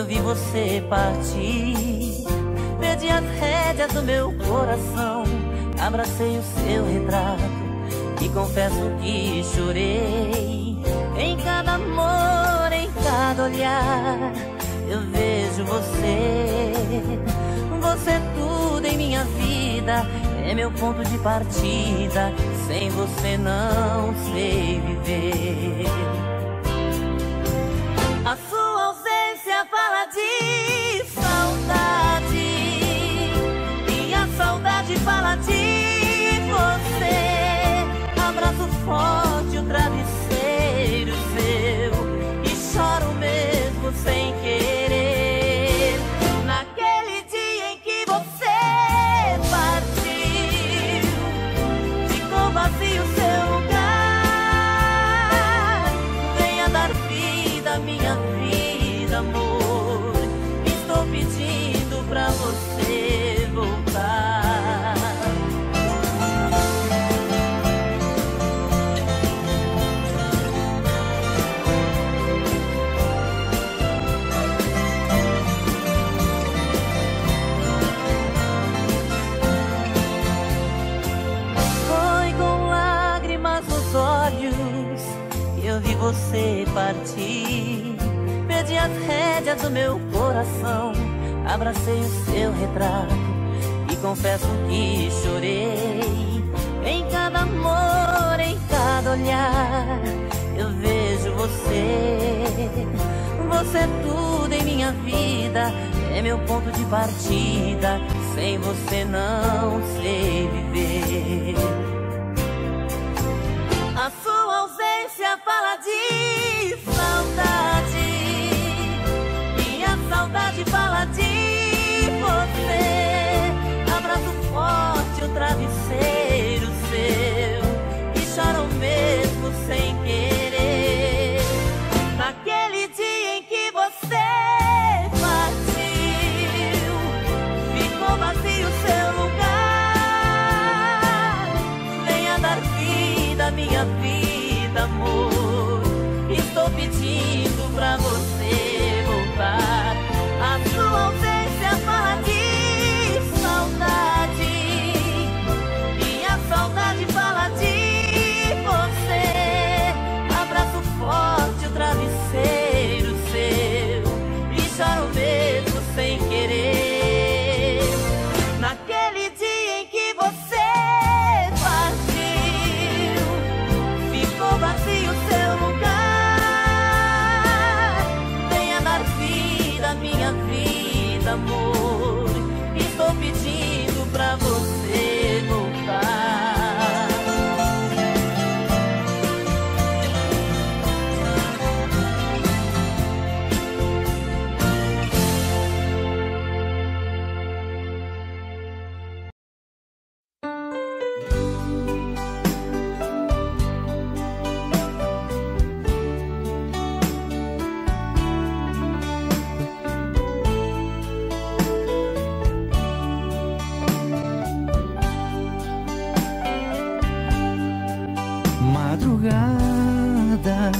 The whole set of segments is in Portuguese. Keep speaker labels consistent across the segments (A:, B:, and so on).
A: eu vi você partir. Perdi as rédeas do meu coração, abracei o seu retrato e confesso que chorei. Em cada amor, em cada olhar, eu vejo você. Você é tudo em minha vida, é meu ponto de partida. Sem você não sei viver. A sua ausência fala de saudade, e a saudade fala de você. Abraço forte o travesseiro seu e choro mesmo sem querer. Naquele dia em que você partiu, ficou vazio seu lugar. Venha dar vida à minha vida, amor. Estou pedindo pra você voltar. Eu vi você partir, perdi as rédeas do meu coração, abracei o seu retrato e confesso que chorei. Em cada amor, em cada olhar, eu vejo você. Você é tudo em minha vida, é meu ponto de partida. Sem você não sei viver. A sua ausência fala de saudade, e a saudade fala de você. Abraço forte o travesseiro seu e choro mesmo sem querer. Naquele dia em que você partiu, ficou vazio seu lugar. Venha dar vida à minha vida, amor. Estou pedindo pra você voltar. A sua ausência fala de saudade, e a saudade fala de você. Abraço forte o travesseiro seu e choro mesmo sem querer. Naquele dia em que você partiu, ficou vazio seu lugar. Venha dar vida à minha vida, amor. Estou pedindo pra você voltar.
B: Madrugada,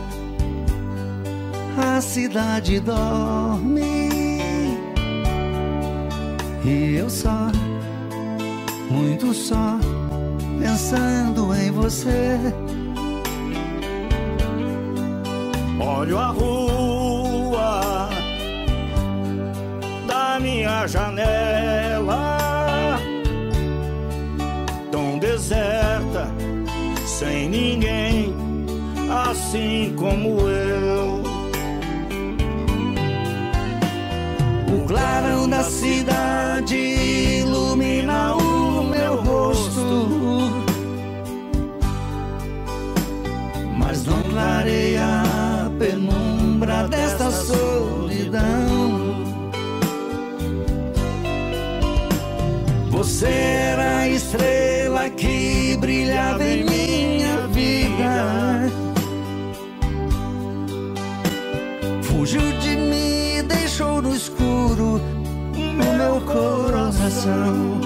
B: a cidade dorme e eu só, muito só, pensando em você.
C: Olho a rua da minha janela, tão deserta, sem ninguém, assim como eu.
B: O clarão da cidade ilumina o meu rosto, mas não clareia a penumbra desta solidão. Você era a estrela que brilhava em minha vida, fugiu de mim e deixou no escuro o meu coração.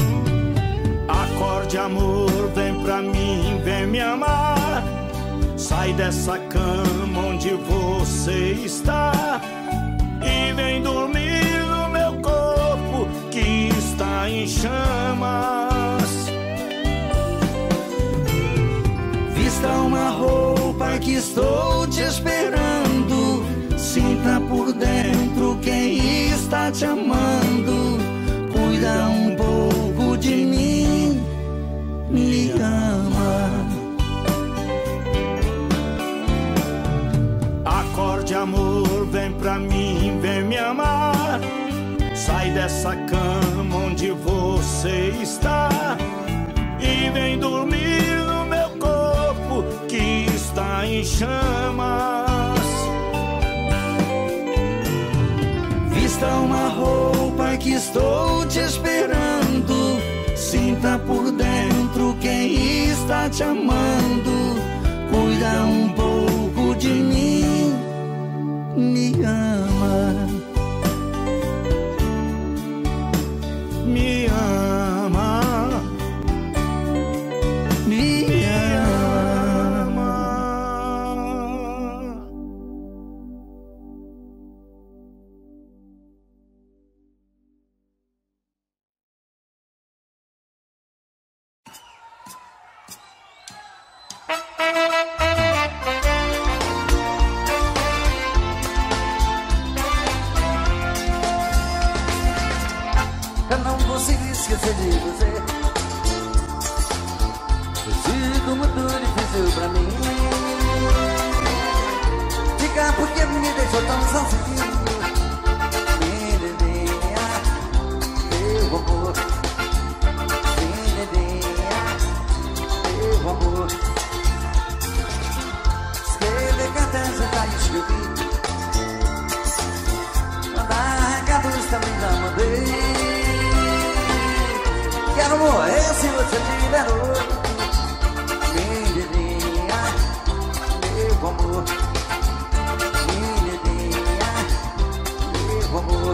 C: Acorde, amor, vem pra mim, vem me amar. Sai dessa cama onde você está e vem dormir no meu corpo que está em chamas.
B: Vista uma roupa que estou te esperando. Sinta por dentro quem está te amando. Cuida um pouco de mim, me ama.
C: Acorde, amor, vem pra mim, vem me amar. Sai dessa cama onde você está e vem dormir no meu corpo que está em chamas.
B: Vista uma roupa que estou te esperando. Sinta por dentro quem está te amando. Cuida um pouco de mim, me ama.
C: Me ama,
B: Me ama.
D: Eu não consigo esquecer de você. Tem sido muito difícil pra mim ficar porque me deixou tão sozinho. Menininha, meu amor. Menininha, meu amor. Escrever cartas eu já escrevi. Mandar recados também já mandei. Quero morrer se você tiver outro. Menininha, meu amor. Menininha, meu amor.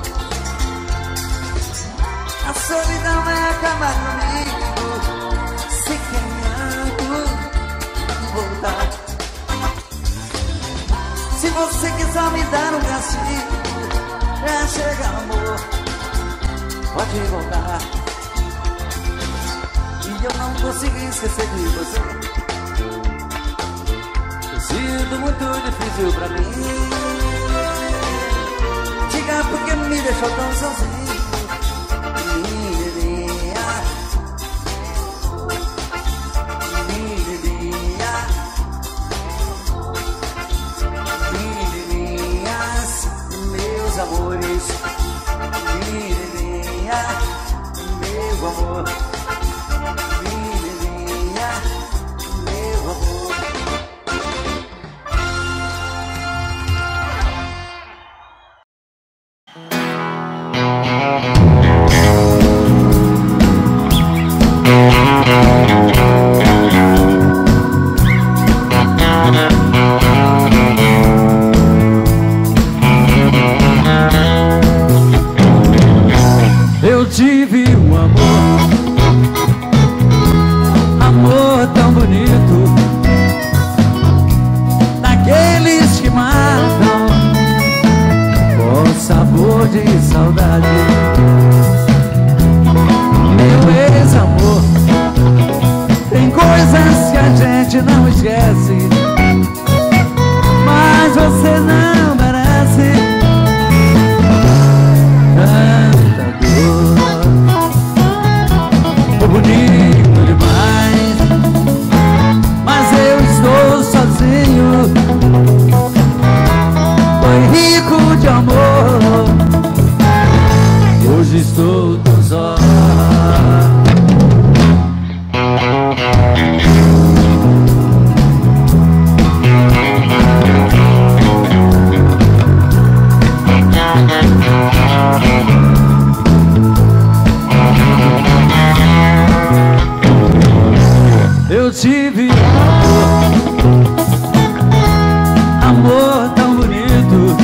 D: A solidão vai acabar comigo se querendo voltar. Se você quiser me dar um castigo pra chegar, amor, pode voltar. E eu não consigo esquecer de você. Tem sido muito difícil pra mim. Diga porque me deixou tão sozinho. Menininha, menininha, menininhas, meus amores. Menininha, meu amor.
B: Eu tive um amor tão bonito, daqueles que matam com sabor de saudade. Meu ex-amor, tem coisas que a gente não esquece, mas você não merece. Bonito demais, mas eu estou sozinho. Foi rico de amor, hoje estou tão só. Eu tive amor tão bonito,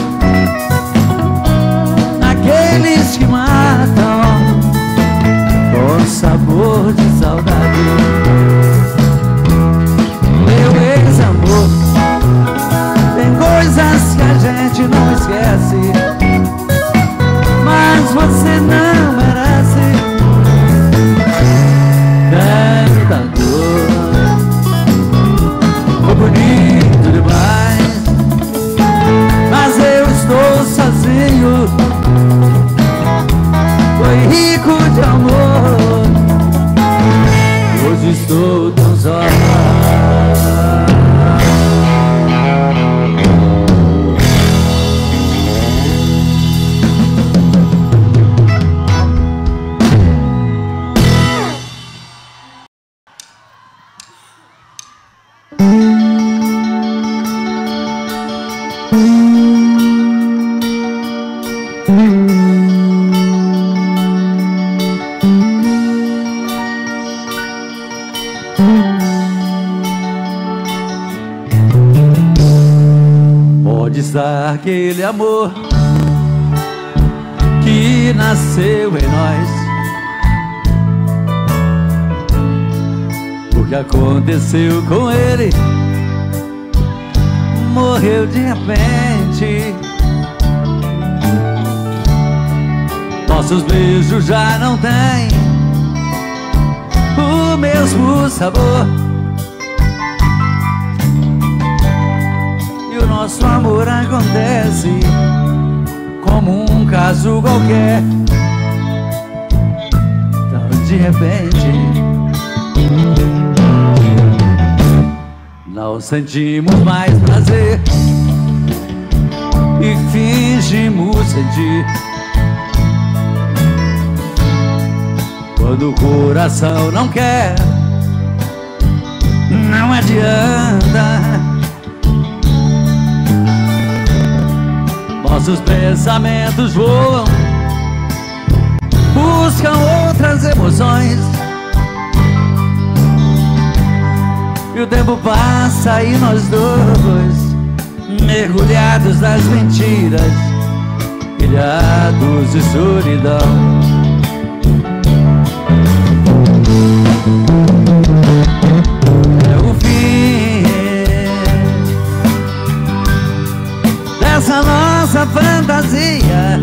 B: naqueles que matam com sabor de saudade. Meu ex-amor, não esquece, mas você não merece tanta dor. Foi bonito demais, mas eu estou sozinho. Foi rico de amor, hoje estou tão só. Pode estar aquele amor que nasceu em nós, o que aconteceu com ele morreu de repente. Nossos beijos já não têm o mesmo sabor, e o nosso amor acontece como um caso qualquer, tão de repente. Não sentimos mais prazer e fingimos sentir. Quando o coração não quer, não adianta. Nossos pensamentos voam, buscam outras emoções, e o tempo passa e nós dois, mergulhados nas mentiras, ilhados de solidão. É o fim dessa nossa fantasia.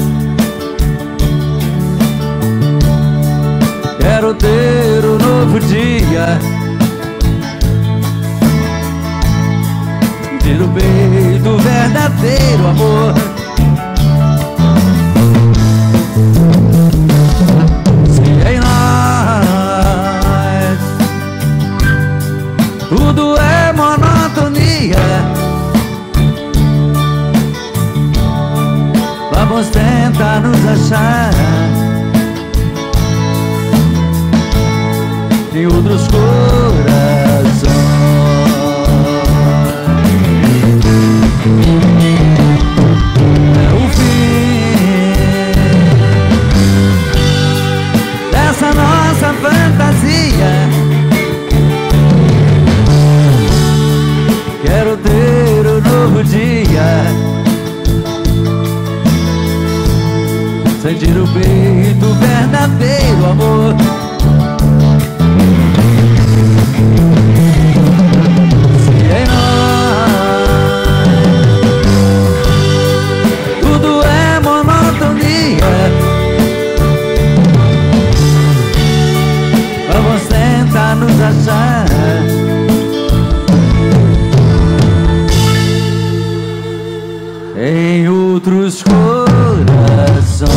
B: Quero ter um novo dia, ter o peito verdadeiro amor. Se em nós tudo é monotonia, vamos tentar nos achar em outros corações. É o fim dessa nossa fantasia. Quero ter um novo dia, sentir o peito verdadeiro amor. Se em nós tudo é monotonia, vamos tentar nos achar em outros corações.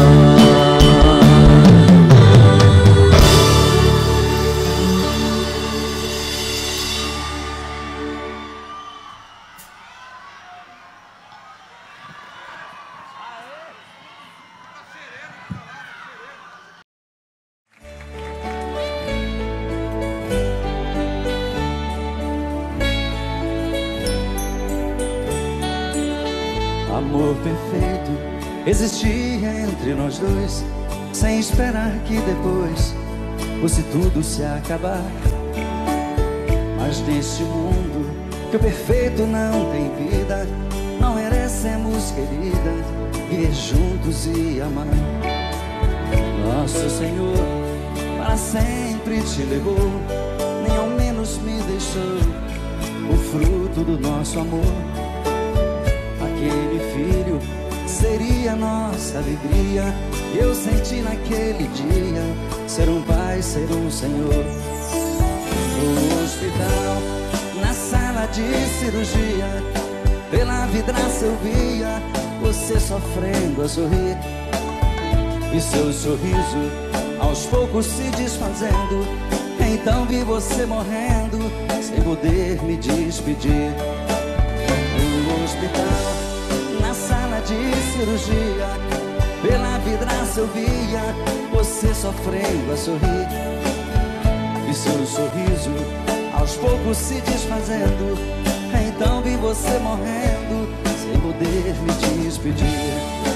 B: Amor perfeito existia entre nós dois, sem esperar que depois fosse tudo se acabar. Mas neste mundo que o perfeito não tem vida, não merecemos, querida, viver juntos e amar. Nosso Senhor para sempre te levou, nem ao menos me deixou o fruto do nosso amor.
D: Aquele filho seria nossa alegria. Eu senti naquele dia ser um pai, ser um senhor. No hospital, na sala de cirurgia, pela vidraça eu via você sofrendo a sorrir, e seu sorriso aos poucos se desfazendo. Então vi você morrendo sem poder me despedir. No hospital, na sala de cirurgia, pela vidraça eu via você sofrendo a sorrir, e seu sorriso aos poucos se desfazendo. Então vi você morrendo sem poder me despedir.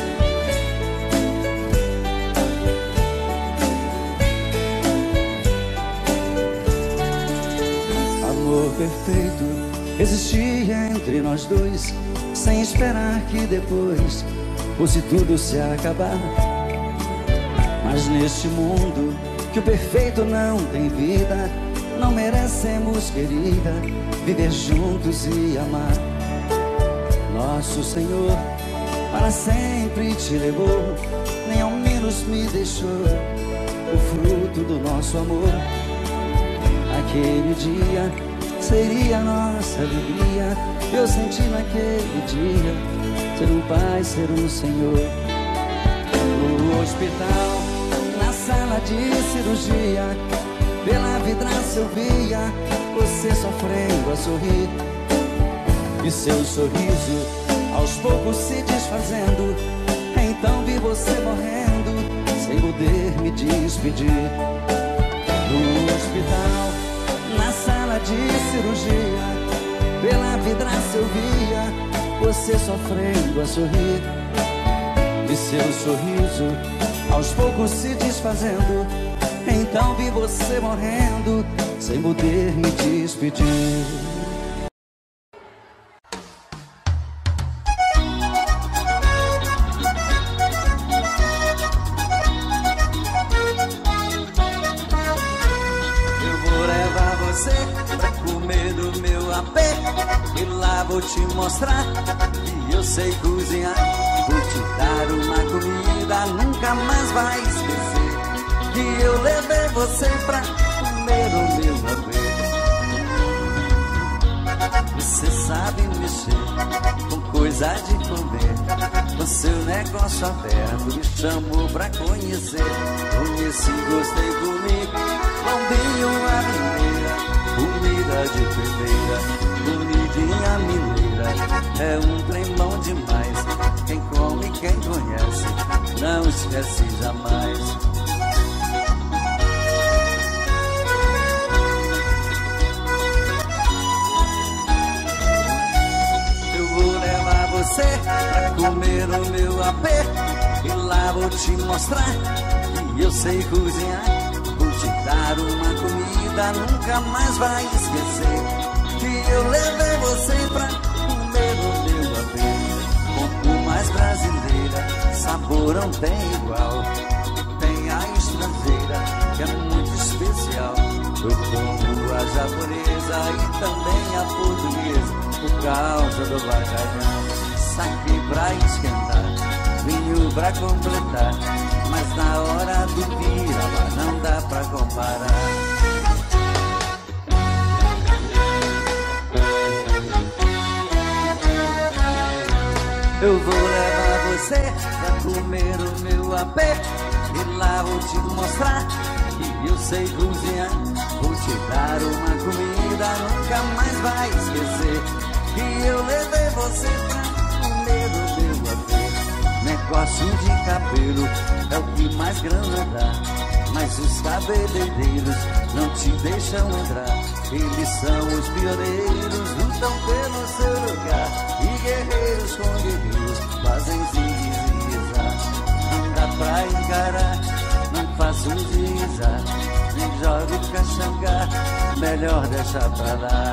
D: Amor perfeito existia entre nós dois, sem esperar que depois fosse tudo se acabar. Mas neste mundo que o perfeito não tem vida, não merecemos, querida, viver juntos e amar. Nosso Senhor para sempre te levou, nem ao menos me deixou o fruto do nosso amor. Aquele dia seria nossa alegria. Eu senti naquele dia ser um pai, ser um senhor. No hospital, na sala de cirurgia, pela vidraça eu via você sofrendo a sorrir, e seu sorriso aos poucos se desfazendo. Então vi você morrendo sem poder me despedir. No hospital, na sala de cirurgia, pela vidraça eu via você sofrendo a sorrir, e seu sorriso aos poucos se desfazendo. Então vi você morrendo sem poder me despedir.
E: Vou te mostrar que eu sei cozinhar. Vou te dar uma comida, nunca mais vai esquecer que eu levei você pra comer o meu apê. Você sabe mexer com coisa de comer, com seu negócio aberto me chamou pra conhecer. Conheci, gostei, comi bombinho a mineira, comida de primeira. Comidinha mineira é um trem bom demais. Quem come, quem conhece, não esquece jamais. Eu vou levar você pra comer o meu apê, e lá vou te mostrar que eu sei cozinhar. Vou te dar uma comida, nunca mais vai esquecer que eu levei você pra comer o meu apê. Como mais brasileira, sabor não tem igual. Tem a estrangeira, que é muito especial. Eu como a japonesa e também a portuguesa, por causa do bacalhau. Saque pra esquentar, vinho pra completar, mas na hora do piraba não dá pra comparar. Eu vou levar você pra comer o meu apê, e lá vou te mostrar que eu sei cozinhar. Vou te dar uma comida, nunca mais vai esquecer que eu levei você pra comer o meu apê. Negócio de cabelo é o que mais grana dá, mas os cabeleireiros não te deixam entrar. Eles são os pioneiros, lutam pelo seu lugar, e guerreiros com guerreiros fazem zigue-zague. Não dá pra encarar, não faça um zigue-zague, nem joga o caxangá, melhor deixar pra lá.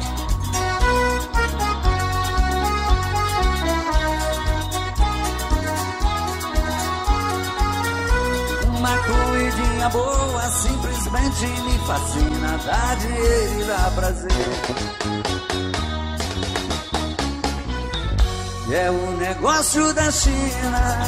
E: Uma comidinha boa simplesmente me fascina, dá dinheiro e dá prazer. é o negócio da China.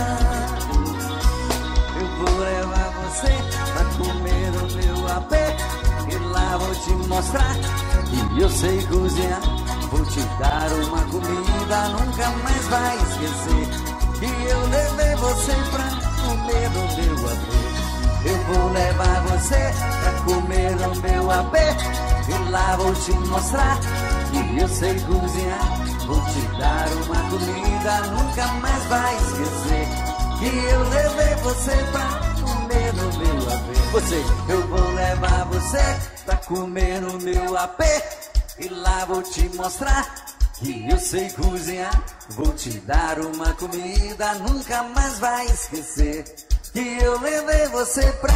E: Eu vou levar você pra comer o meu apê, e lá vou te mostrar que eu sei cozinhar. Vou te dar uma comida, nunca mais vai esquecer que eu levei você pra comer o meu apê. Eu vou levar você pra comer o meu apê, e lá vou te mostrar que eu sei cozinhar. Vou te dar uma comida, nunca mais vai esquecer que eu levei você pra comer no meu apê. Eu vou levar você pra comer no meu apê, e lá vou te mostrar que eu sei cozinhar. Vou te dar uma comida, nunca mais vai esquecer que eu levei você pra...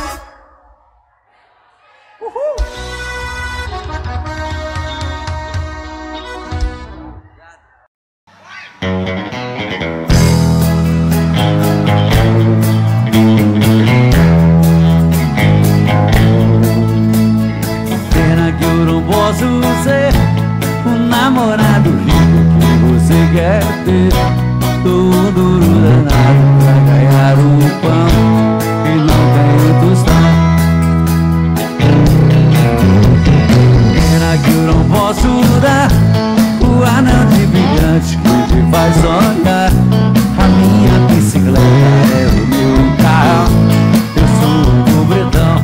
D: Pena que eu não posso ser o namorado rico que você quer ter. Tô um duro danado pra ganhar um pão e não ganho tostão. Pena que eu não posso dar o anel de brilhante que te faz sonhar. A minha bicicleta é o meu carro, eu sou um pobretão.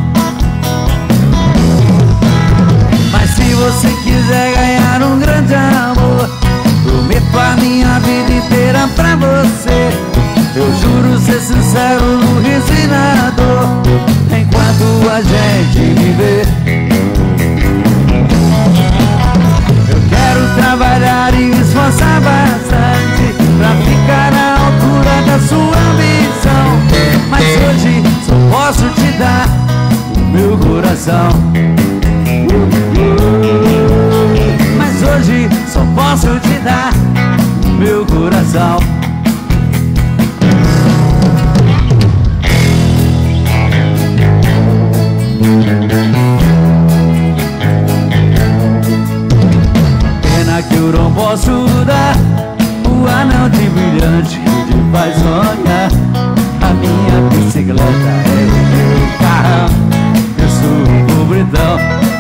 D: Mas se você quiser ganhar um grande amor, prometo a minha vida inteira pra você. Eu juro ser sincero no resinador, enquanto a gente viver. Eu quero trabalhar e esforçar bastante pra ficar na altura da sua ambição. Mas hoje só posso te dar o meu coração. Mas hoje só posso te dar o meu coração. Pena que eu não posso dar o anel de brilhante que te faz sonhar. A minha bicicleta é o meu carro, eu sou um pobretão.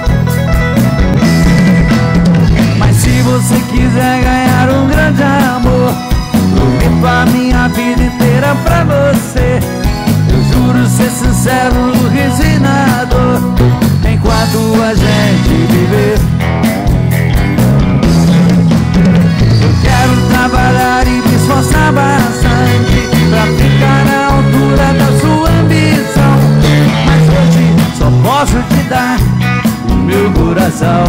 D: Mas se você quiser ganhar um grande amor, prometo a minha vida inteira pra você. Eu juro ser sincero no resinador, enquanto a gente viver. Eu quero trabalhar e me esforçar bastante pra ficar na altura da sua ambição. Mas hoje só posso te dar o meu coração.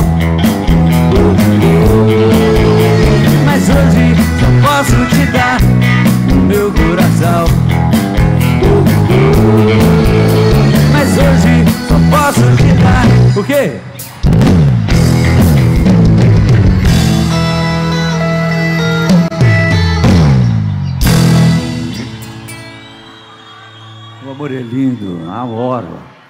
D: Mas hoje só posso te dar o meu coração. Mas hoje só posso te dar o quê? O amor é lindo, amor.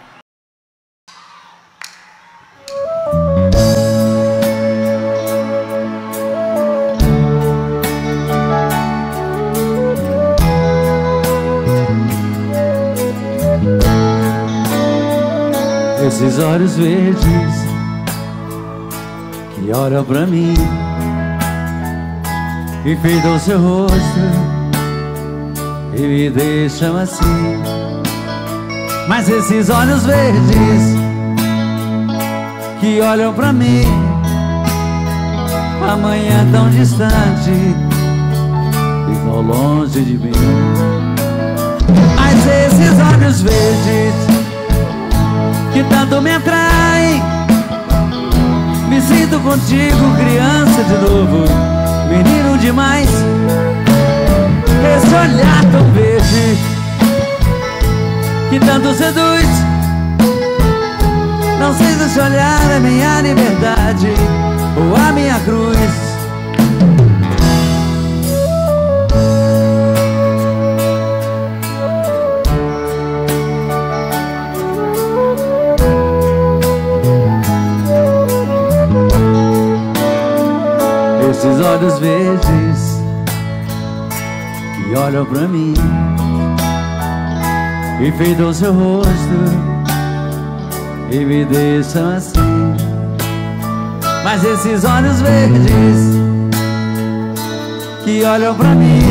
D: Esses olhos verdes que olham pra mim, enfeitam seu rosto e me deixam assim. Mas esses olhos verdes que olham pra mim, amanhã tão distante e tão longe de mim. Mas esses olhos verdes que tanto me atraem, me sinto contigo, criança de novo, menino demais. Esse olhar tão verde que tanto seduz, não sei se esse olhar é minha liberdade ou a minha cruz. Esses olhos verdes e olham pra mim, enfeitam seu rosto e me deixam assim. Mas esses olhos verdes que olham pra mim,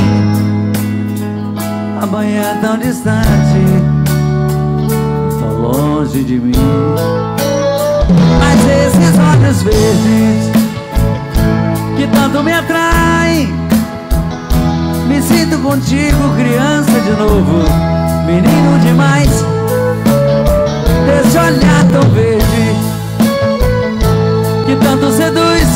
D: amanhã é tão distante, tão longe de mim. Mas esses olhos verdes que tanto me atraem, me sinto contigo, criança de novo, menino demais. Esse olhar tão verde que tanto seduz,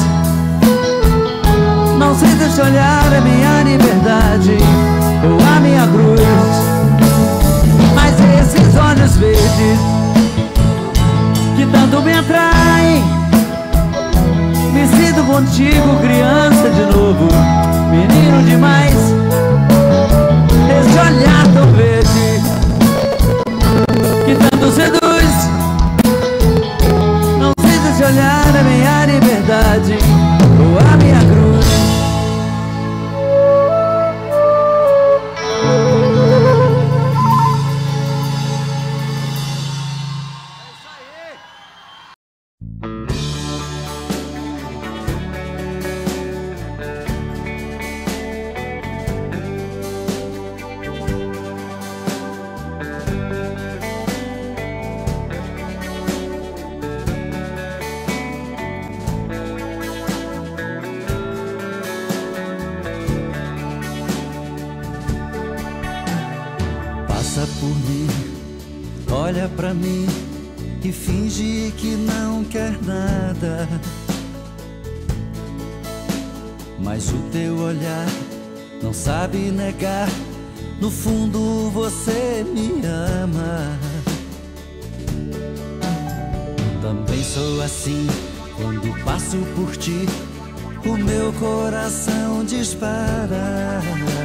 D: não sei se esse olhar é minha liberdade ou a minha cruz. Mas esses olhos verdes que tanto me atraem, me sinto contigo, criança de novo, menino demais. Esse olhar tão verde que tanto seduz, não sei se esse olhar é minha liberdade ou a minha cruz.
B: Passa por mim, olha pra mim e finge que não quer nada. Mas o teu olhar não sabe negar, no fundo você me ama. Também sou assim, quando passo por ti, o meu coração dispara.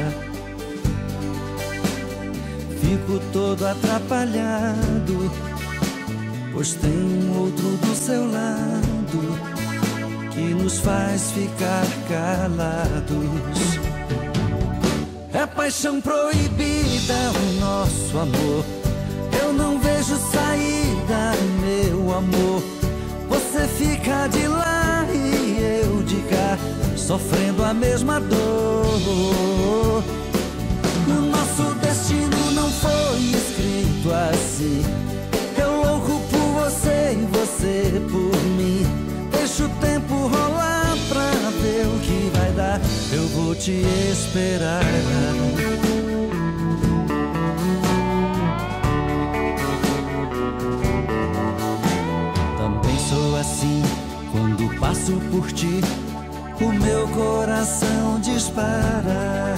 B: Fico todo atrapalhado, pois tem um outro do seu lado que nos faz ficar calados. É paixão proibida o nosso amor, eu não vejo saída, meu amor. Você fica de lá e eu de cá, sofrendo a mesma dor. O nosso destino não foi escrito assim, eu louco por você e você por mim. Deixa o tempo rolar pra ver o que vai dar, eu vou te esperar. Também sou assim, quando passo por ti, o meu coração dispara.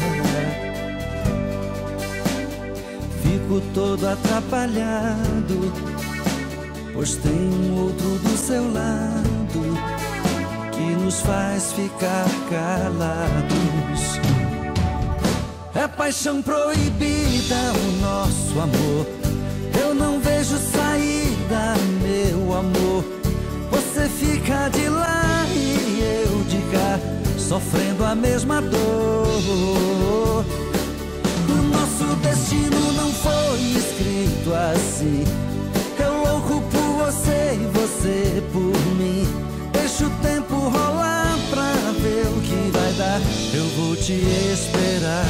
B: Fico todo atrapalhado, pois tem um outro do seu lado que nos faz ficar calados. É paixão proibida o nosso amor, eu não vejo saída, meu amor. Você fica de lá e eu de cá, sofrendo a mesma dor. O nosso destino não foi escrito assim, eu louco por você e você por mim. Deixa o tempo rolar pra ver o que vai dar, eu vou te esperar.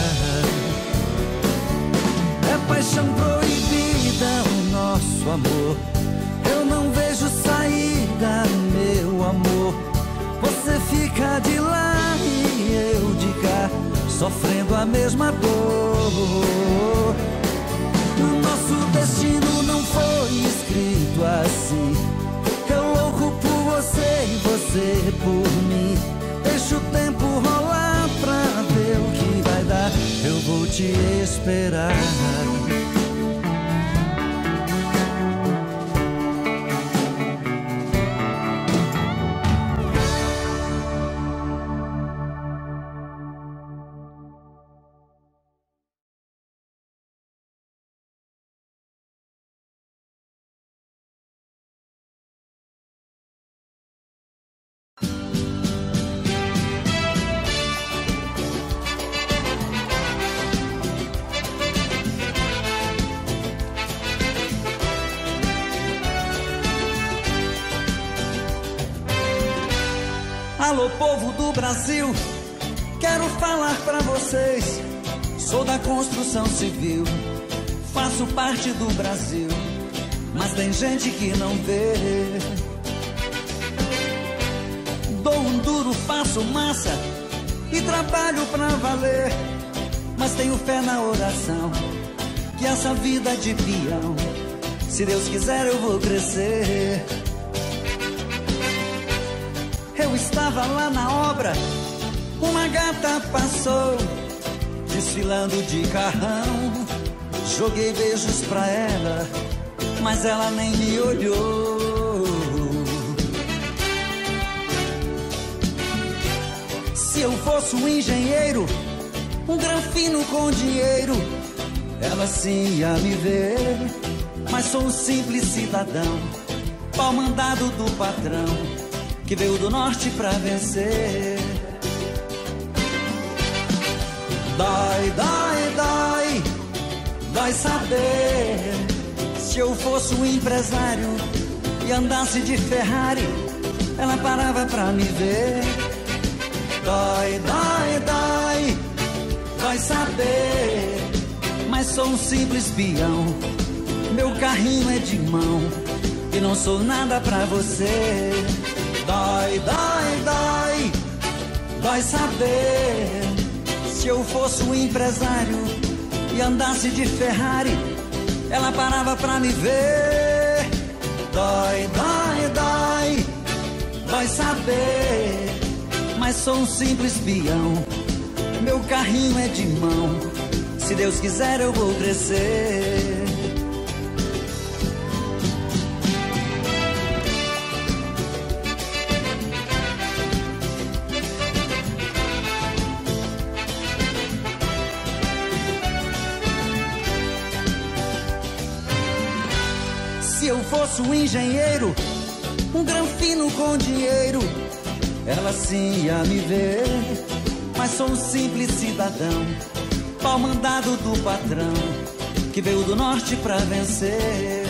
B: É paixão proibida o nosso amor, eu não vejo saída, meu amor. Você fica de lá e eu de cá, sofrendo a mesma dor. O nosso destino não foi escrito assim, eu louco por você e você por mim. Deixa o tempo rolar pra ver o que vai dar, eu vou te esperar.
D: Alô, povo do Brasil, quero falar pra vocês. Sou da construção civil, faço parte do Brasil, mas tem gente que não vê. Dou um duro, faço massa e trabalho pra valer, mas tenho fé na oração que essa vida de peão, se Deus quiser eu vou crescer. Eu estava lá na obra, uma gata passou, desfilando de carrão. Joguei beijos pra ela, mas ela nem me olhou. Se eu fosse um engenheiro, um granfino com dinheiro, ela sim ia me ver. Mas sou um simples cidadão, pau mandado do patrão, que veio do norte pra vencer. Dói, dói, dói, dói saber. Se eu fosse um empresário e andasse de Ferrari, ela parava pra me ver. Dói, dói, dói, dói saber. Mas sou um simples peão, meu carrinho é de mão e não sou nada pra você. Dói, dói, dói, dói saber. Se eu fosse um empresário e andasse de Ferrari, ela parava pra me ver. Dói, dói, dói, dói saber. Mas sou um simples peão, meu carrinho é de mão, se Deus quiser eu vou crescer. Se eu fosse um engenheiro, um granfino com dinheiro, ela sim ia me ver. Mas sou um simples cidadão, pau mandado do patrão, que veio do norte pra vencer.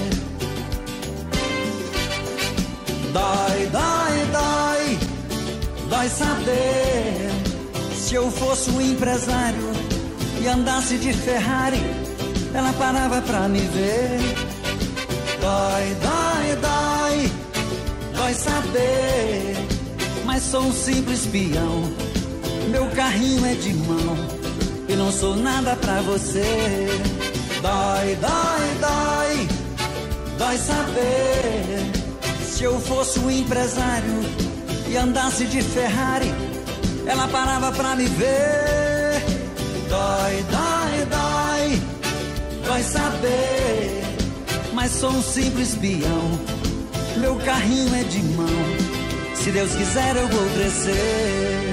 D: Dói, dói, dói, dói saber. Se eu fosse um empresário e andasse de Ferrari, ela parava pra me ver. Dói, dói, dói, dói saber. Mas sou um simples peão, meu carrinho é de mão e não sou nada pra você. Dói, dói, dói, dói saber. Se eu fosse um empresário e andasse de Ferrari, ela parava pra me ver. Dói, dói, dói, dói saber. Mas sou um simples peão, meu carrinho é de mão, se Deus quiser eu vou crescer.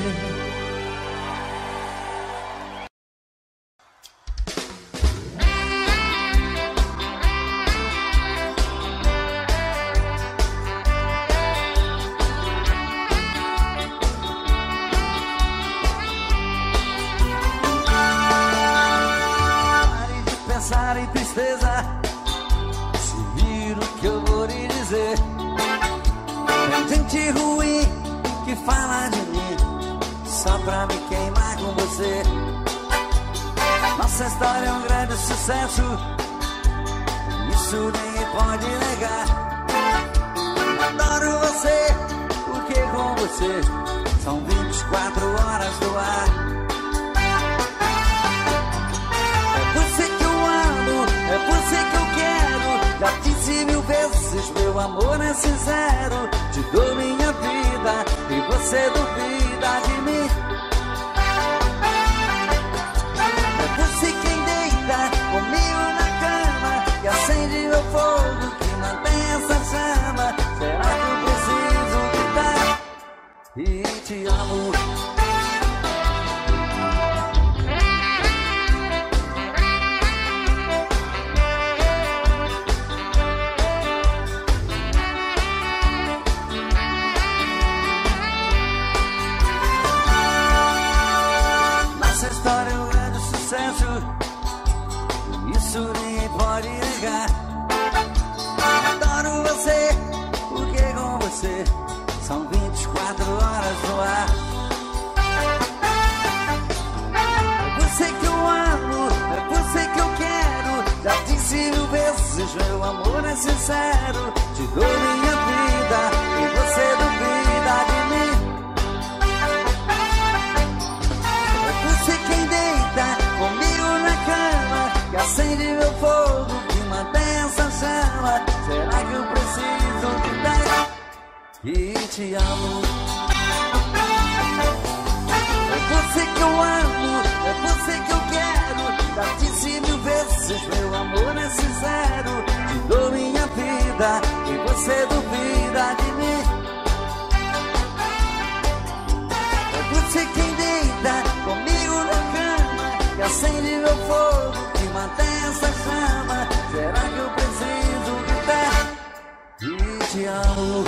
E: Pare de pensar em tristeza, se vira o que eu vou lhe dizer. Gente ruim que fala de mim só pra me queimar com você. Nossa história é um grande sucesso, isso ninguém pode negar. Adoro você, porque com você são 24 horas no ar. É você que eu amo, é você que eu quero. Já disse 1000 vezes, meu amor é sincero. Te dou minha vida e você duvida de mim. É você quem deita comigo na cama e acende meu fogo, que mantém essa chama. Será que eu preciso gritar e te amo? Isso ninguém pode negar. Adoro você, porque com você são 24 horas no ar. meu amor é sincero. Te dou minha vida e você duvida de mim. É você quem deita comigo na cama, que acende meu fogo, que mantém essa chama. Será que eu preciso de dar e te amo? É você que eu amo, é você que eu quero. Dar-te 1000 vezes, meu amor é sincero. Te dou minha vida e você duvida de mim. É você quem deita comigo na cama, que acende meu fogo, que mantém essa chama. Será que eu preciso gritar e te amo?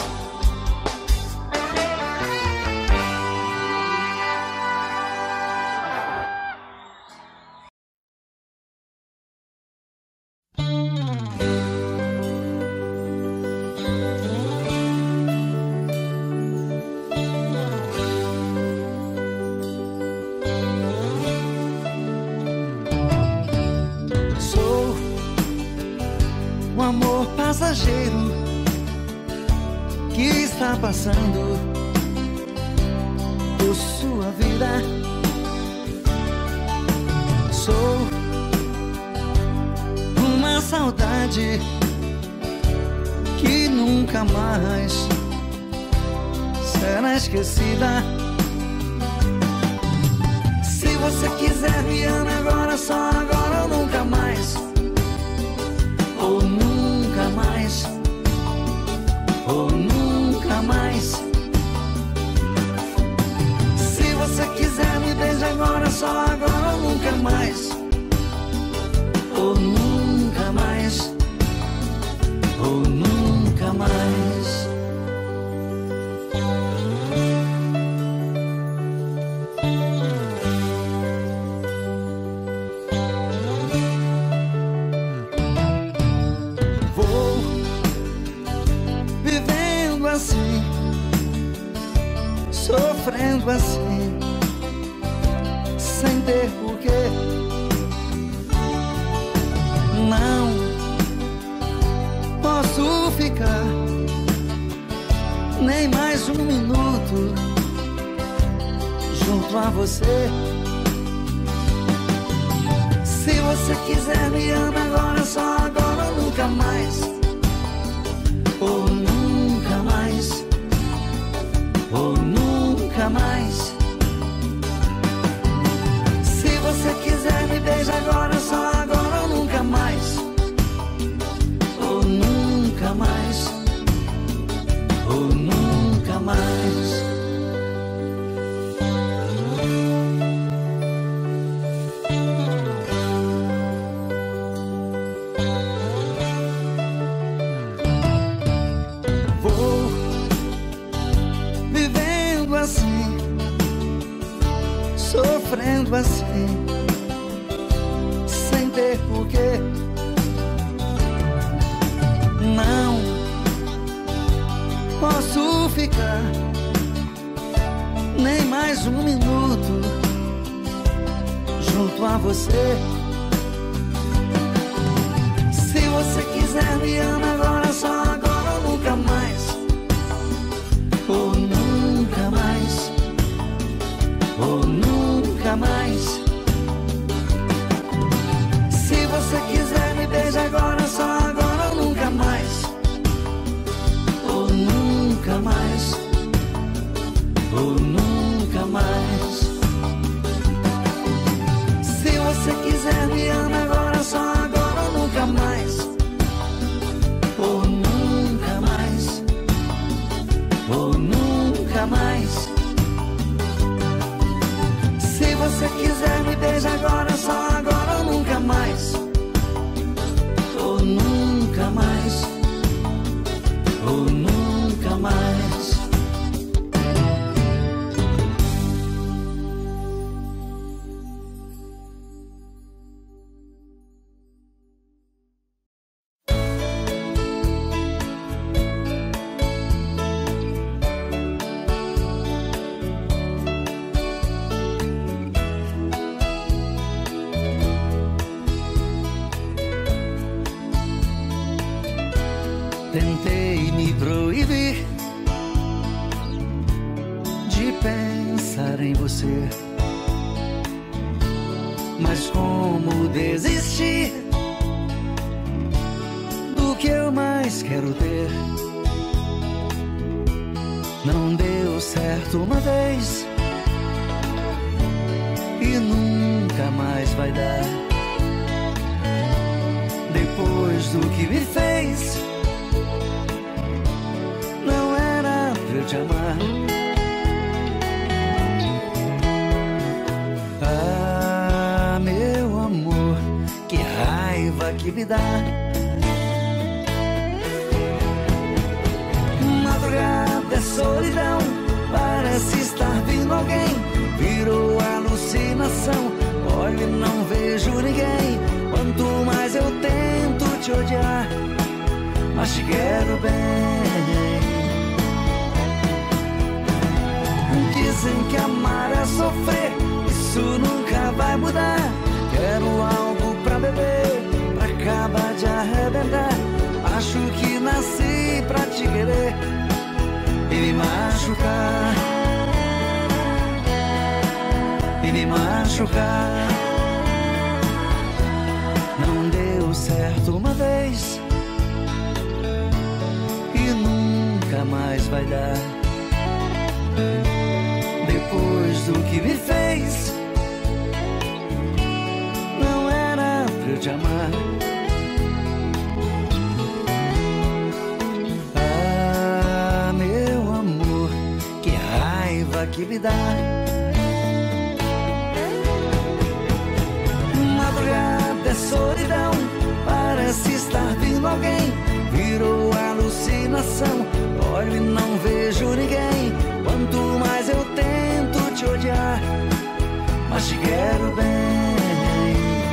B: Passageiro que está passando por sua vida. Sou uma saudade que nunca mais será esquecida. Se você quiser, me ame agora, só agora ou nunca mais. Ou nunca mais, ou nunca mais. Se você quiser, me beije agora, só agora ou nunca mais. Ou nunca mais, ou nunca mais. Sofrendo assim, sem ter porquê. Não posso ficar nem mais um minuto junto a você. Se você quiser, me ama agora, só agora ou nunca mais. Ou nunca mais, ou nunca mais. Se você quiser, me beija agora, só agora ou nunca mais. Ou nunca mais, ou nunca mais. Vou vivendo assim, sofrendo assim, sem ter porquê. Não posso ficar nem mais um minuto junto a você. Se você quiser, me ama agora, só agora ou nunca mais. Ou nunca mais, ou nunca mais. Se você quiser, me beija agora, só agora ou nunca mais. Ou nunca mais, ou nunca mais. Se você quiser, me ama agora, só agora ou nunca mais. Ou nunca mais, ou nunca mais. Se você quiser, me beija agora, só agora ou nunca mais. Ou nunca mais, ou nunca mais.
D: pensar em você. Mas como desistir do que eu mais quero ter? Não deu certo uma vez e nunca mais vai dar. Depois do que me fez, não era pra eu te amar. Ah, meu amor, que raiva que me dá. Madrugada é solidão, parece estar vindo alguém. Virou alucinação, olho e não vejo ninguém. Quanto mais eu tento te odiar, mas te quero bem. Dizem que amar é sofrer, isso nunca vai mudar. Quero algo pra beber, pra acabar de arrebentar. Acho que nasci pra te querer e me machucar, e me machucar. Não deu certo uma vez e nunca mais vai dar. Depois do que me fez, não era pra eu te amar. Ah, meu amor, que raiva que me dá. Madrugada é solidão, parece estar vindo alguém. Virou alucinação, olho e não vejo ninguém. Quanto mais eu tento te odiar, mas te quero bem.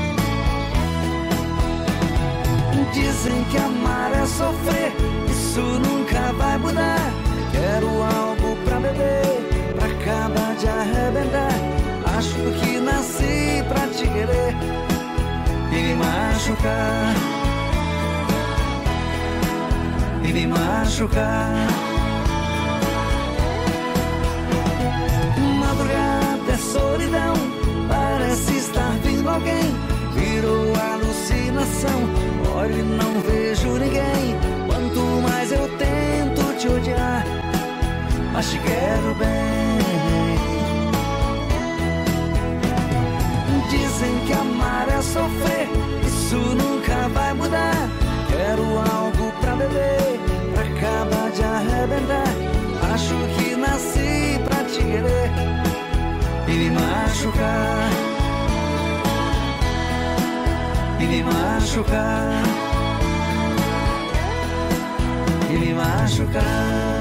D: Dizem que amar é sofrer, isso nunca vai mudar. Quero algo pra beber, pra acabar de arrebentar. Acho que nasci pra te querer e me machucar, e me machucar. Madrugada é solidão, parece estar vindo alguém. Virou alucinação, olho e não vejo ninguém. Quanto mais eu tento te odiar, mas te quero bem. Dizem que amar é sofrer, isso nunca vai mudar. Quero algo pra beber, pra acabar de arrebentar. Acho que nasci pra te querer e me machucar, e me machucar, e me machucar.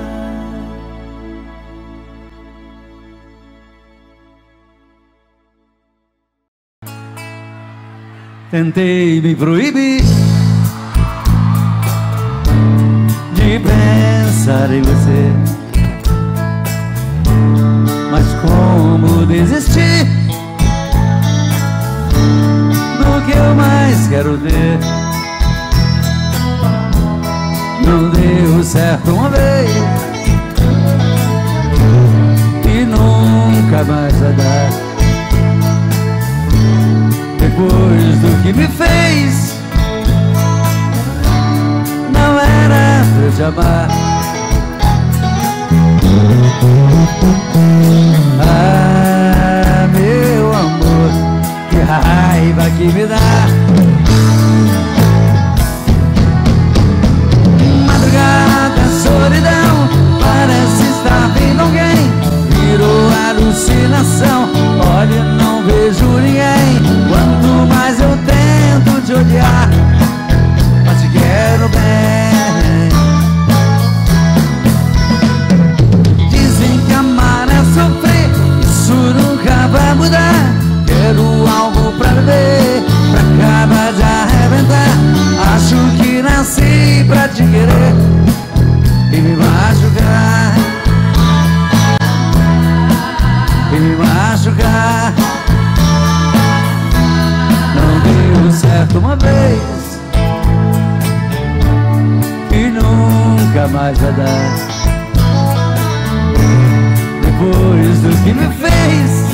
B: Tentei me proibir de pensar em você, mas como desistir do que eu mais quero ver? Não deu certo uma vez e nunca mais vai dar. Depois do que me fez, não era pra eu te amar. Ah, meu amor, que raiva que me dá. Madrugada, solidão, parece estar vindo alguém. Virou alucinação, olha, não vejo ninguém. Quanto mais eu tento te odiar, mas te quero bem. Dizem que amar é sofrer, isso nunca vai mudar. Quero algo pra beber, pra acabar de arrebentar. Acho que nasci pra te querer e me machucar, e me machucar. Não deu certo uma vez e nunca mais vai dar. Depois do
D: que me fez.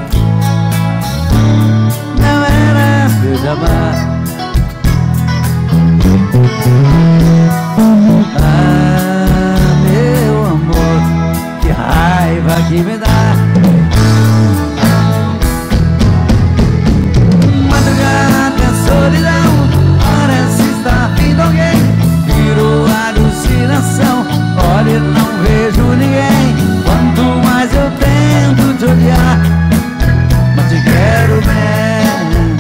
D: Não era pra eu te amar. Ah, meu amor, que raiva que me dá. Madrugada é solidão, parece estar vindo alguém. Virou alucinação, olha e não vejo ninguém. Quanto mais eu tento te odiar, mas te quero bem.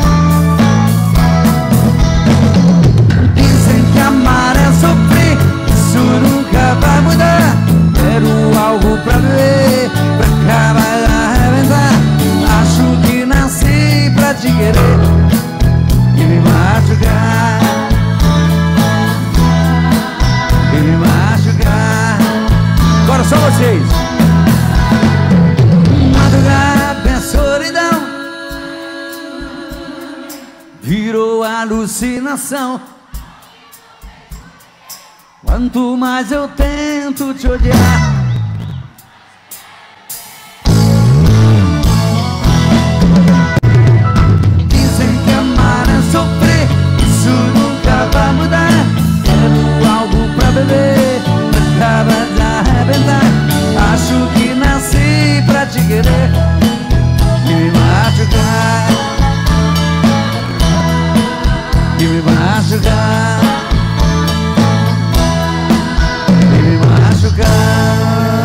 D: Dizem que amar é sofrer, isso nunca vai mudar. Quero algo pra ver, pra acabar de arrebentar. Acho que nasci pra te querer e me machucar, e me machucar. Agora só vocês. Madrugada é solidão, virou alucinação. Quanto mais eu tento te odiar, dizem que amar é sofrer, isso nunca vai mudar. Quero algo pra beber, pra acabar de arrebentar. Acho que nasci pra te querer e me machucar, e me machucar, e me machucar.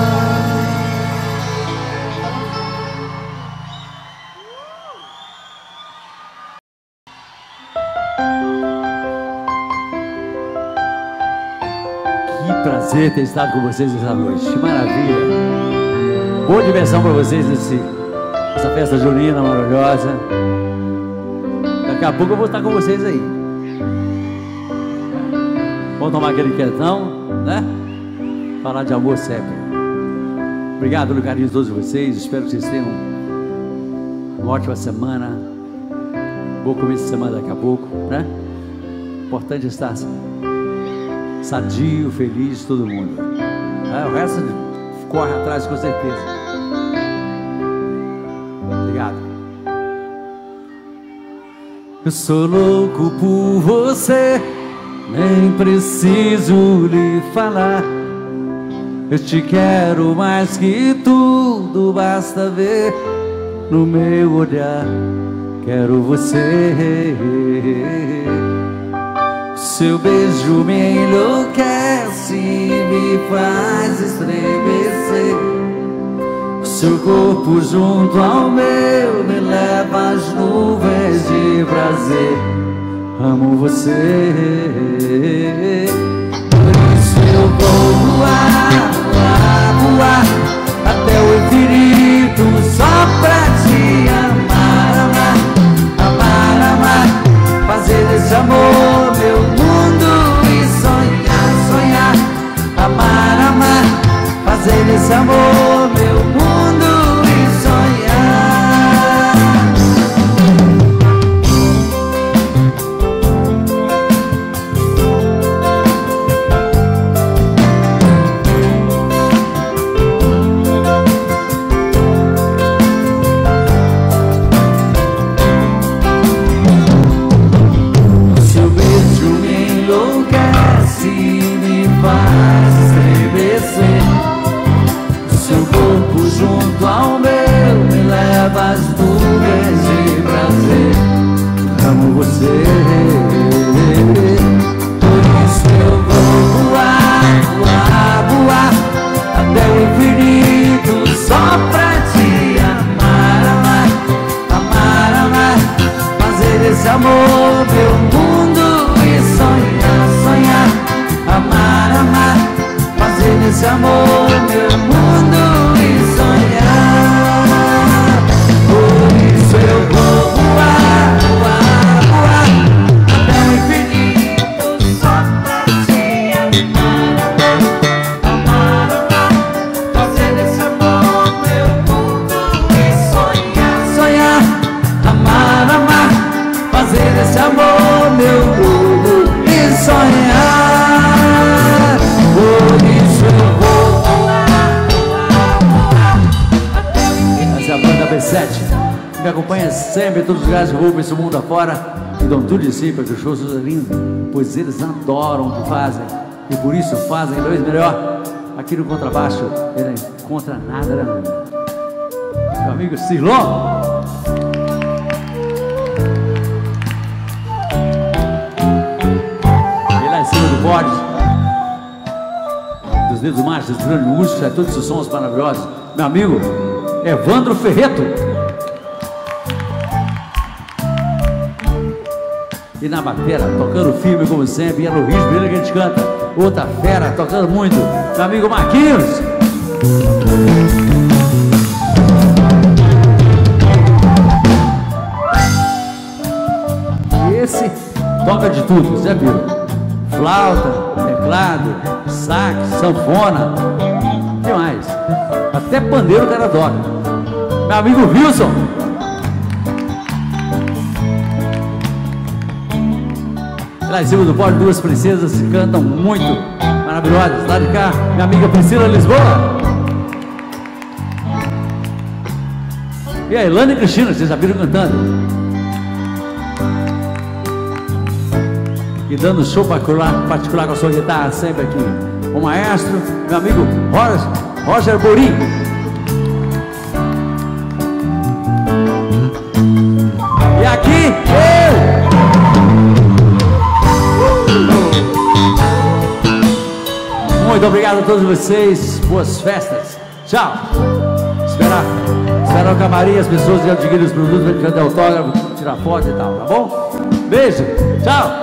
D: Que prazer ter estado com vocês essa noite, que maravilha. Boa diversão para vocês nessa festa junina maravilhosa. Daqui a pouco eu vou estar com vocês aí. Vamos tomar aquele quietão, né? Falar de amor sempre. Obrigado pelo carinho de todos vocês. Espero que vocês tenham uma ótima semana. Bom começo de semana daqui a pouco, né? Importante estar sadio, feliz, todo mundo. O resto corre atrás com certeza. Obrigado. Eu sou louco por você, nem preciso lhe falar. Eu te quero mais que tudo, basta ver no meu olhar. Quero você. Seu beijo me enlouquece, me faz estremecer. Seu corpo junto ao meu me leva às nuvens de prazer. Amo você. Por isso eu vou voar, voar, voar até o infinito só pra te amar, amar, amar, amar. Fazer desse amor meu mundo e sonhar, sonhar. Amar, amar. Fazer desse amor meu mundo e sonhar. Seu beijo me enlouquece, me faz estremecer. Seu corpo junto ao meu me leva às nuvens de prazer. Amo você. Por isso eu vou voar, voar, voar até o infinito só pra te amar, amar, amar, amar. Fazer desse amor meu mundo e sonhar, sonhar. Amar, amar. Fazer desse amor meu mundo e sonhar. Por isso eu vou voar, voar, voar
F: 7. Me acompanha sempre em todos os lugares, roupa esse mundo afora. E dão tudo de si para que o show seja lindo, pois eles adoram o que fazem. E por isso fazem 2 melhor. Aqui no contrabaixo, ele não encontra nada, né? Meu amigo Silon. E lá em cima do bode, dos dedos mágicos, do grande músico, sai todos esses sons maravilhosos. Meu amigo Evandro Ferreto. E na batera, tocando firme como sempre, e é no ritmo dele que a gente canta. Outra fera, tocando muito, meu amigo Marquinhos. E esse toca de tudo, Zé viu? Flauta, teclado, sax, sanfona, demais. Até pandeiro o cara toca. Meu amigo Wilson. Lá em cima do pódio, 2 princesas que cantam muito maravilhosas. Lá de cá, minha amiga Priscila Lisboa. E a Ilana e Cristina, vocês já viram cantando. E dando show particular com a sua guitarra sempre aqui. O maestro, meu amigo Roger Borim. E aqui, eu! Muito obrigado a todos vocês. Boas festas. Tchau. Esperar o camarim, as pessoas que adquirem os produtos, para dar autógrafo, tirar foto e tal, tá bom? Beijo. Tchau.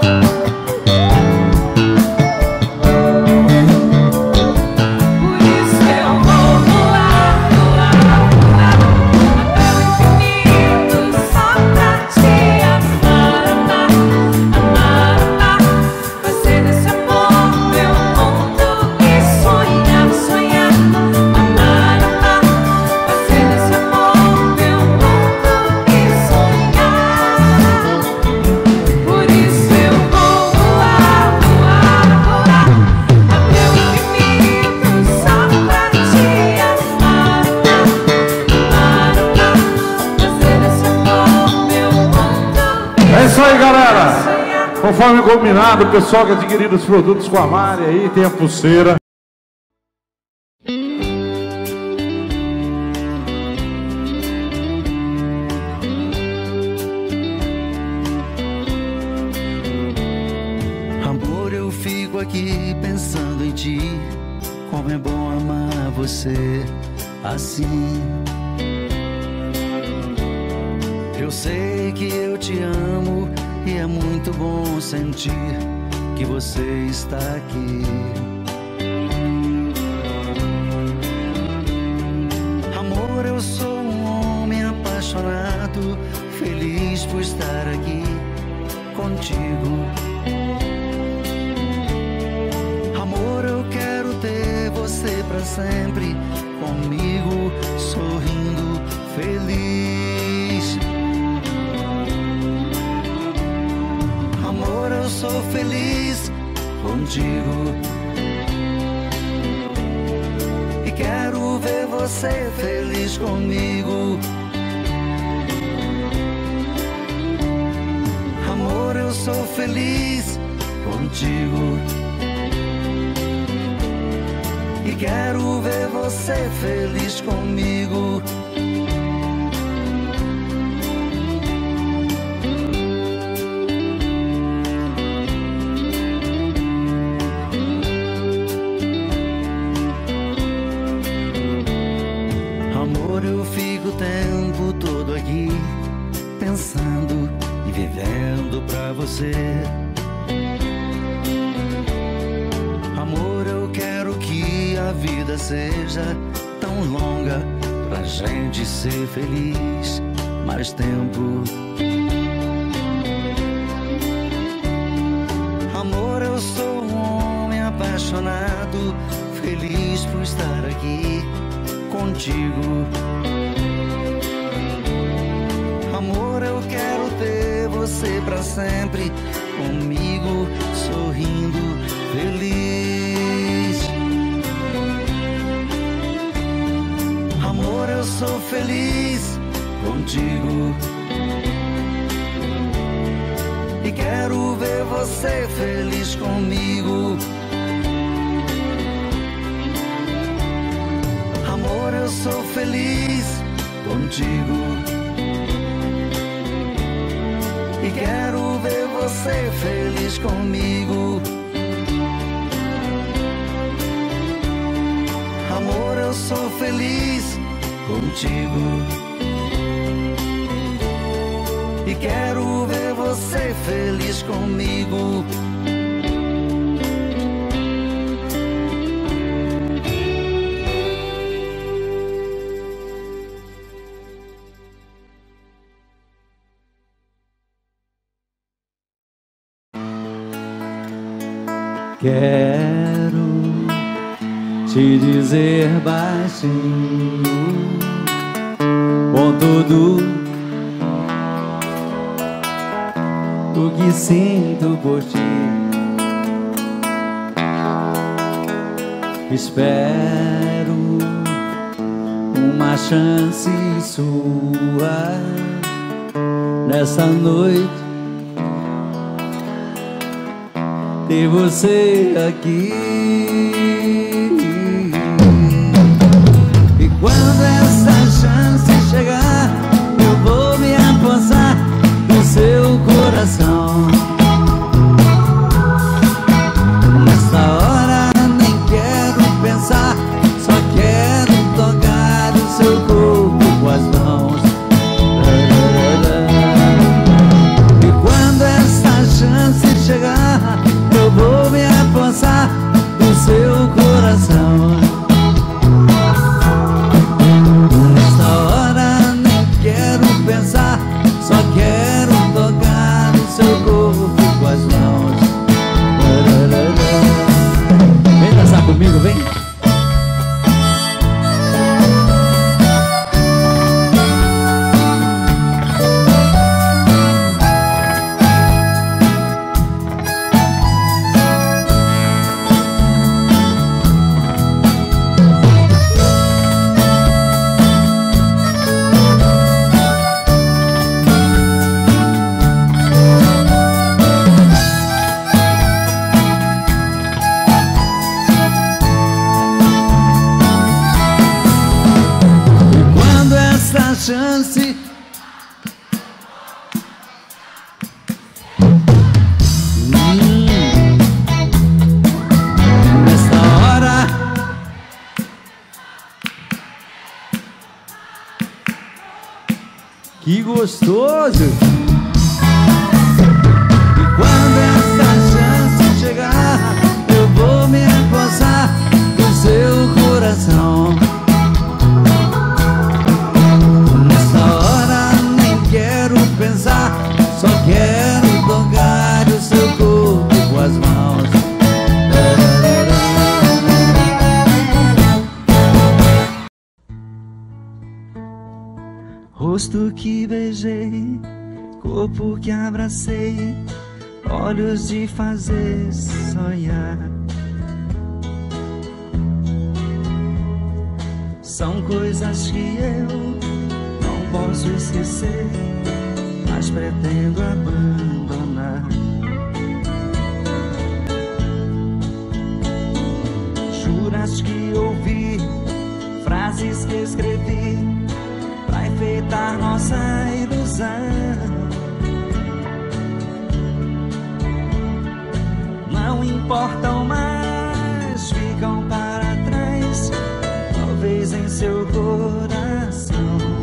G: Conforme combinado, o pessoal que adquiriu os produtos com a Mari aí tem a pulseira.
D: Amor, eu fico aqui pensando em ti. Como é bom amar você assim. Eu sei que eu te amo e é muito bom sentir que você está aqui. Amor, eu sou um homem apaixonado, feliz por estar aqui contigo. Amor, eu quero ter você pra sempre comigo, sorrindo, feliz. Amor, eu sou feliz contigo e quero ver você feliz comigo. Amor, eu sou feliz contigo e quero ver você feliz comigo. Pensando e vivendo pra você. Amor, eu quero que a vida seja tão longa pra gente ser feliz mais tempo. Amor, eu sou um homem apaixonado, feliz por estar aqui contigo. Amor, eu quero ter você pra sempre comigo, sorrindo, feliz. Amor, eu sou feliz contigo. E quero ver você feliz comigo. Amor, eu sou feliz contigo. E quero ver você feliz comigo. Amor, eu sou feliz contigo. E quero ver você feliz comigo.
E: Quero te dizer baixinho com tudo o que sinto por ti. Espero uma chance sua nessa noite, ter você aqui. E quando essa chance chegar, eu vou me apossar do seu coração. Nessa hora nem quero pensar, só quero tocar o seu corpo com as mãos. E quando essa chance chegar, eu vou me apossar do seu coração. Nesta hora nem quero pensar, só quero tocar o seu corpo com as mãos. Vem dançar comigo, vem. Chance nesta hora que gostoso. E quando essa chance chegar, eu vou me apossar do seu coração. Só quero tocar o seu corpo com as mãos.
B: Rosto que beijei, corpo que abracei, olhos de fazer sonhar. São coisas que eu não posso esquecer, mas pretendo abandonar. Juras que ouvi, frases que escrevi pra enfeitar nossa ilusão. Não importam mais, ficam para trás, talvez em seu coração.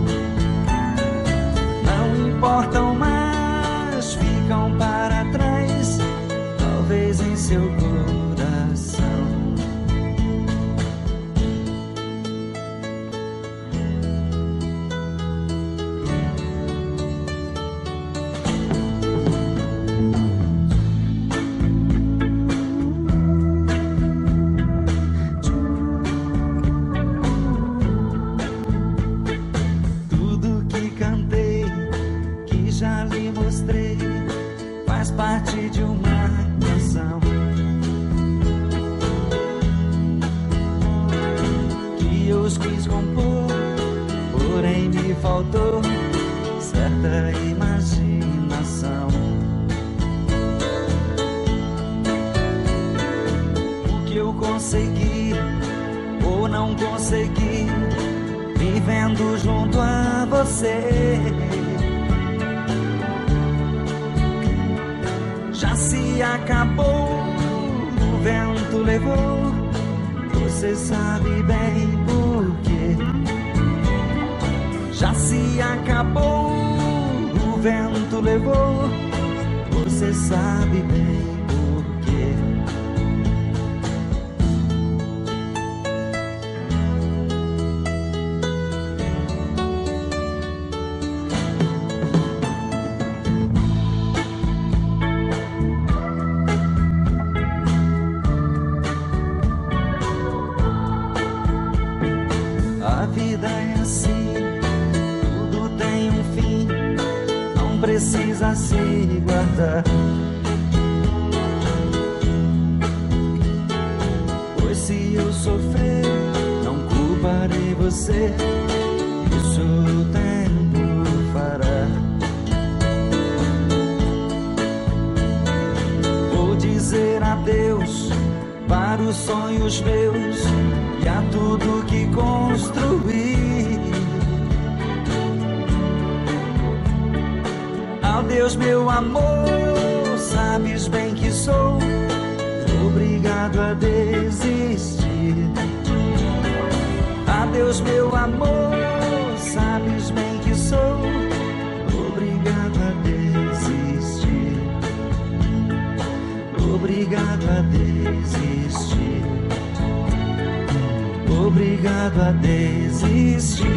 B: Não importam mais, ficam para trás, talvez em seu coração. Tudo que cantei, que já lhe mostrei, faz parte de uma canção que eu quis compor, porém me faltou
D: da imaginação. O que eu consegui ou não consegui vivendo junto a você, já se acabou, o vento levou, você sabe bem por quê. Já se acabou, o vento levou, você sabe bem por quê. A vida é assim, tudo tem um fim, não precisa se guardar. Pois se eu sofrer, não culparei você, isso o tempo fará. Vou dizer adeus para os sonhos meus e a tudo que construí. Adeus, meu amor, sabes bem que sou obrigado a desistir. Adeus, meu amor, sabes bem que sou obrigado a desistir. Obrigado a desistir. Obrigado a desistir.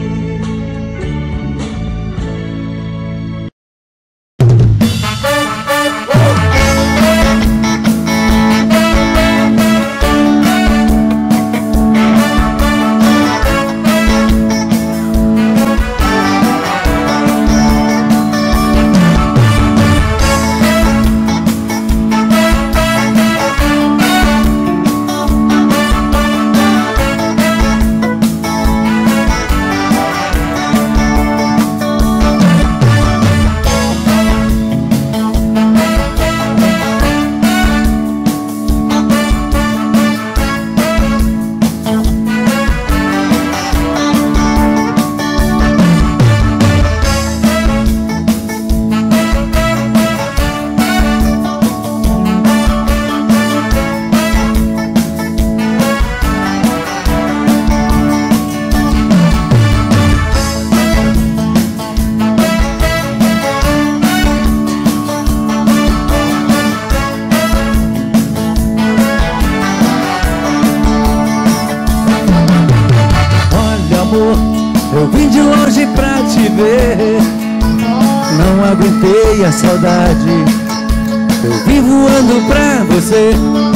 D: Eu vim de longe pra te ver, não aguentei a saudade. Eu vim voando pra você.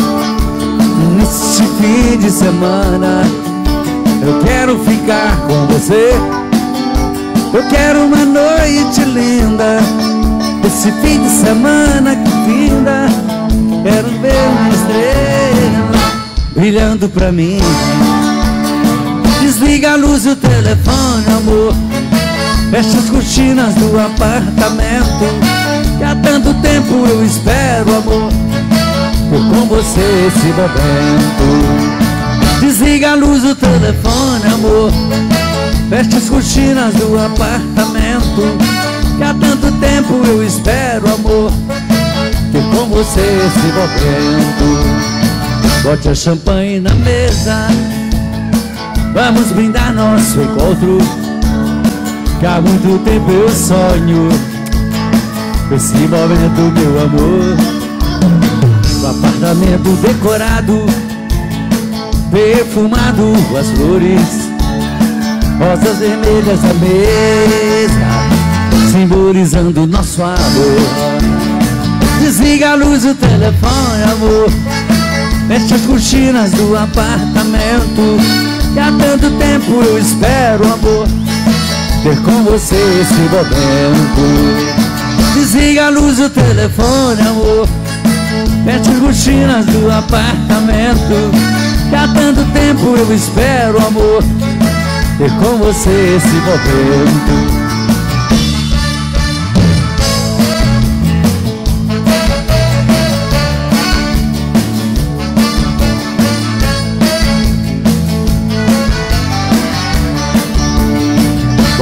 D: Neste fim de semana eu quero ficar com você. Eu quero uma noite linda, esse fim de semana que finda. Quero ver uma estrela brilhando pra mim. Desliga a luz do telefone, amor, fecha as cortinas do apartamento, que há tanto tempo eu espero, amor, por com você esse momento. Desliga a luz do telefone, amor, fecha as cortinas do apartamento, que há tanto tempo eu espero, amor, por com você esse momento. Bote a champanhe na mesa, vamos brindar nosso encontro, que há muito tempo eu sonho com esse momento, meu amor. O apartamento decorado, perfumado, as flores, rosas vermelhas na mesa, simbolizando nosso amor. Desliga a luz do telefone, amor, fecha as cortinas do apartamento, que há tanto tempo eu espero, amor, ter com você esse momento. Desliga a luz do telefone, amor, fecha as cortinas do apartamento, que há tanto tempo eu espero, amor, ter com você esse momento.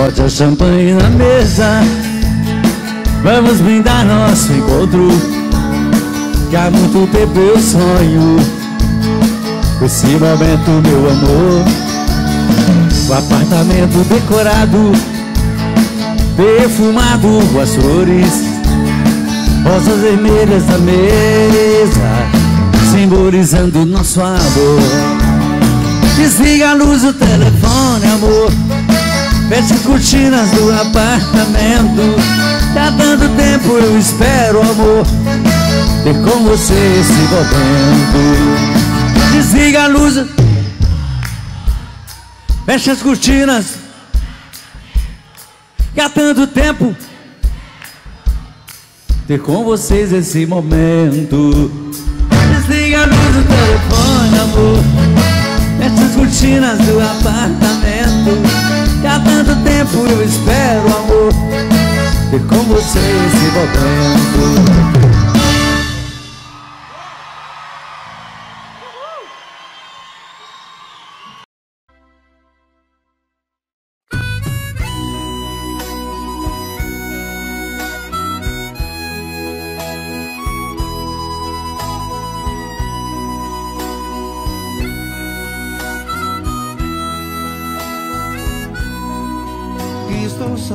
D: bote a champanhe na mesa. Vamos brindar nosso encontro, que há muito tempo eu sonho esse momento, meu amor. O apartamento decorado, perfumado com as flores, rosas vermelhas na mesa, simbolizando nosso amor. Desliga a luz do telefone, amor, fecha as cortinas do apartamento. Tá dando tempo, eu espero, amor, ter com você esse momento. Desliga a luz, fecha as cortinas, que há tanto tempo ter com vocês esse momento. Desliga a luz do telefone, amor, fecha as cortinas do apartamento. Que há tanto tempo eu espero, amor, ter com você esse momento.
B: Estou só,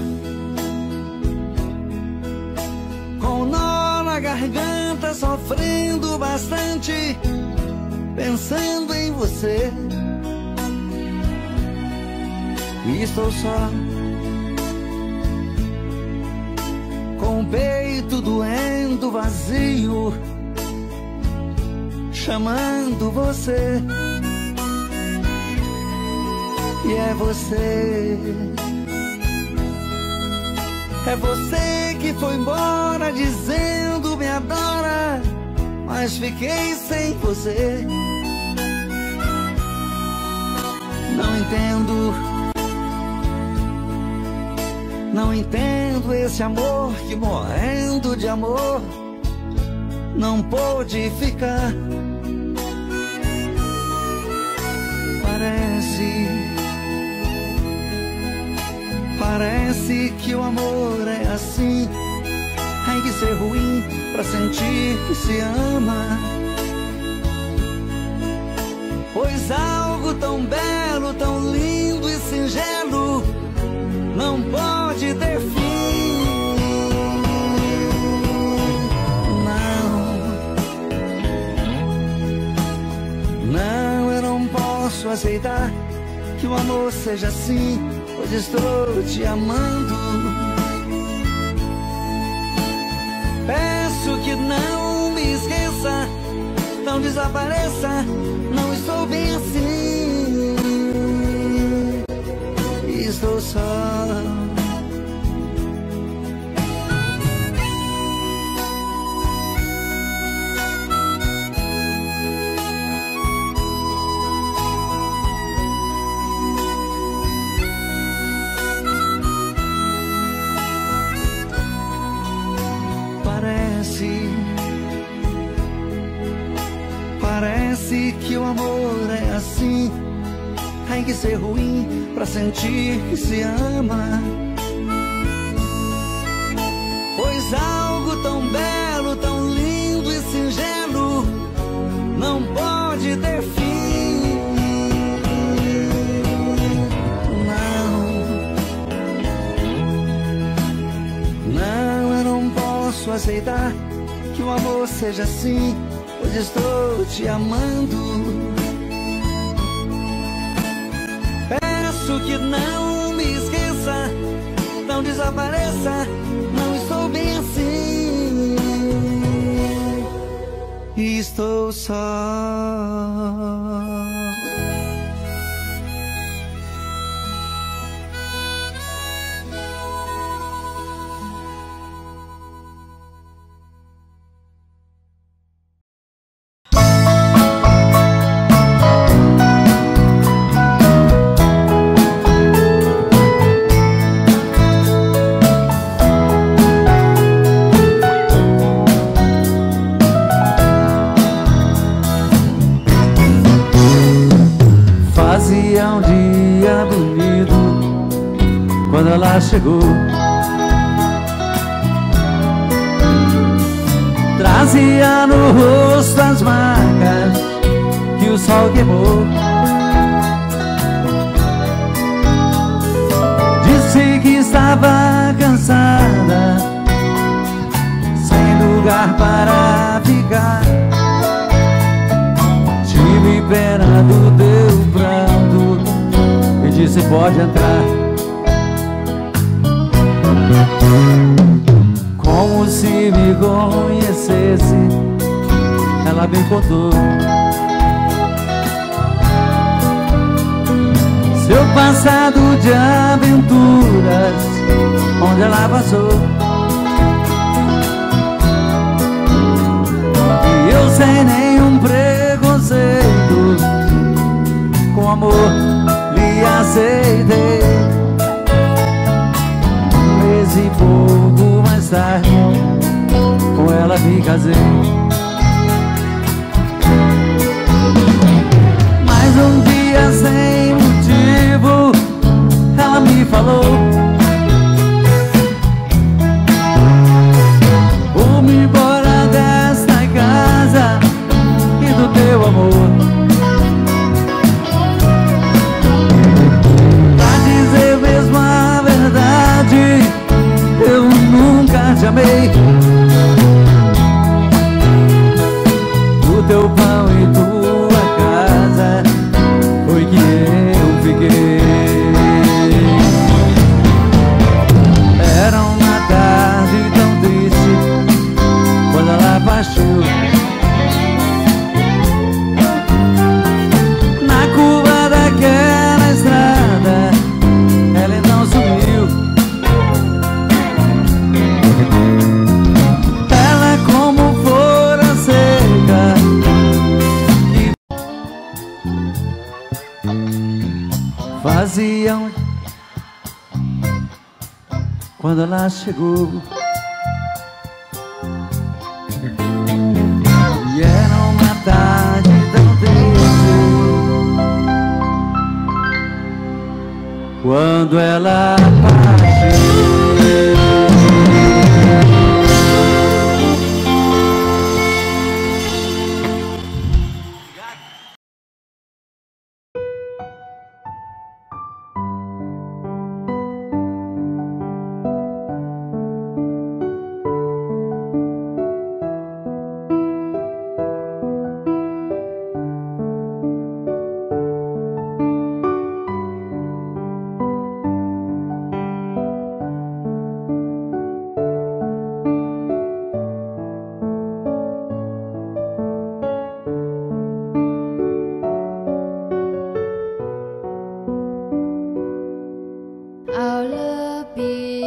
B: com nó na garganta, sofrendo bastante, pensando em você. Estou só, com o peito doendo, vazio, chamando você. E é você, é você que foi embora dizendo me adora, mas fiquei sem você. Não entendo, não entendo esse amor que, morrendo de amor, não pôde ficar. Parece que o amor é assim, tem que ser ruim pra sentir que se ama. Pois algo tão belo, tão lindo e singelo não pode ter fim. Não, eu não posso aceitar que o amor seja assim, pois estou te amando. Peço que não me esqueça, não desapareça, não estou bem assim. Estou só, parece que o amor é assim, tem que ser ruim pra sentir que se ama. Pois algo tão belo, tão lindo e singelo não pode ter fim. Não, eu não posso aceitar que o amor seja assim, pois estou te amando. Peço que não me esqueça, não desapareça, não estou bem assim. Estou só.
D: quando ela chegou. Trazia no rosto as marcas que o sol queimou. Disse que estava cansada, sem lugar para ficar. Tive pena do teu pranto e disse: pode entrar. Como se me conhecesse, ela me contou seu passado de aventuras, onde ela passou. E eu sem nenhum preconceito, com amor lhe aceitei. Um mês e pouco mais tarde, com ela me casei. Mas um dia sem motivo, ela me falou: vou-me embora desta casa e do teu amor. Pra dizer mesmo a verdade, eu nunca te amei. O teu pão e tua casa foi que eu fiquei. Era uma tarde tão triste quando ela partiu. Na curva daquela estrada, ela então sumiu. Ela como fora seca que faziam quando ela chegou. E era uma tarde tão triste quando ela partiu.
H: All the